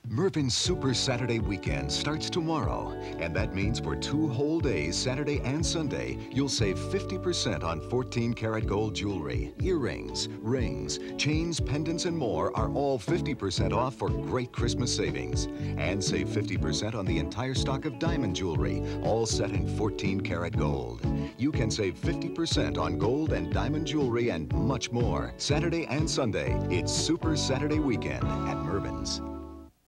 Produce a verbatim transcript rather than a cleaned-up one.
Mervyn's Super Saturday weekend starts tomorrow, and that means for two whole days, Saturday and Sunday, you'll save fifty percent on fourteen karat gold jewelry. Earrings, rings, chains, pendants, and more are all fifty percent off for great Christmas savings. And save fifty percent on the entire stock of diamond jewelry, all set in fourteen karat gold. You can save fifty percent on gold and diamond jewelry and much more. Saturday and Sunday, it's Super Saturday weekend at Mervyn's.